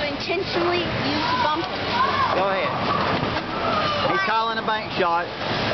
intentionally use to bump him. Go ahead. He's calling a bank shot.